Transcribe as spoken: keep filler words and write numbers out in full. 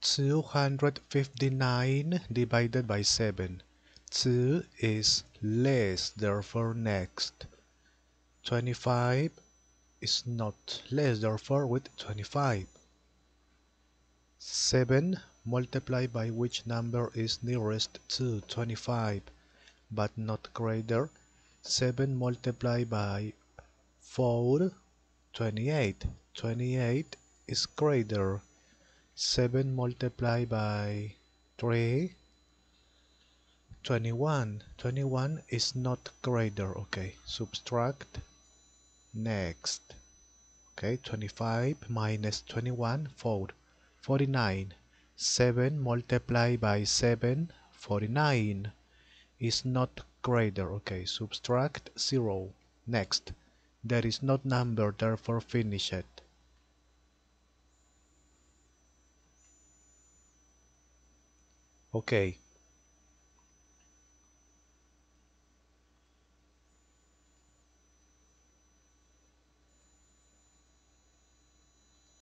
two hundred fifty-nine divided by seven. two is less, therefore next. twenty-five is not less, therefore with twenty-five. seven multiplied by which number is nearest to twenty-five but not greater. seven multiplied by four, twenty-eight. twenty-eight is greater. seven multiplied by three, twenty-one. twenty-one is not greater. Okay, subtract. Next. Okay, twenty-five minus twenty-one, four. forty-nine. seven multiplied by seven, forty-nine. Is not greater. Okay, subtract zero. Next. There is not number, therefore finish it. Okay,